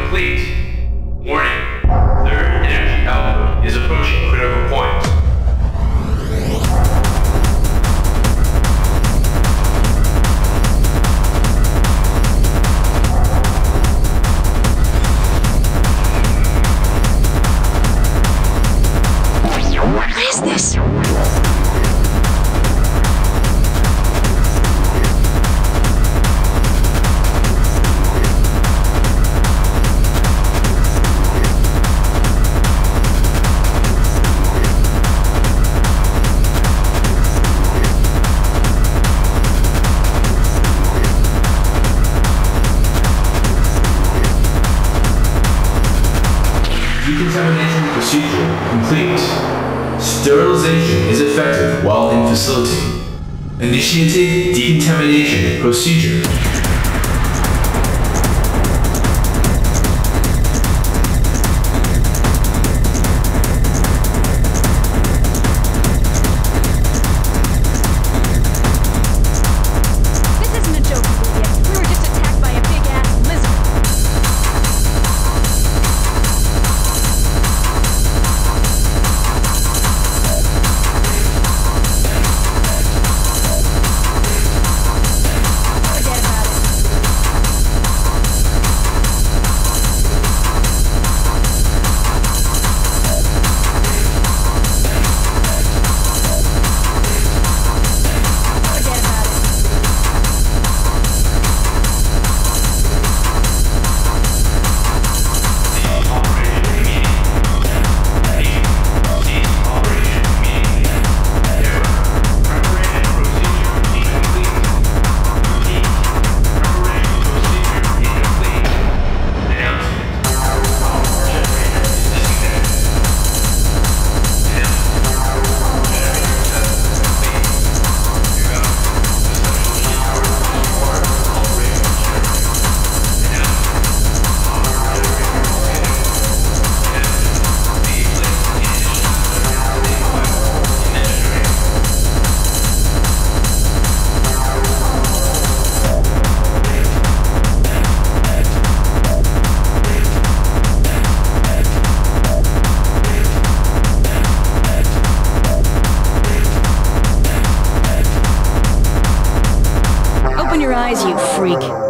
complete. Warning. Third energy output is approaching critical point. What is this? Decontamination procedure complete. Sterilization is effective while in facility. Initiating decontamination procedure. This isn't a joke, Olivia. We were just attacked by a big-ass lizard. Forget about it. Forget about it. Open your eyes, you freak.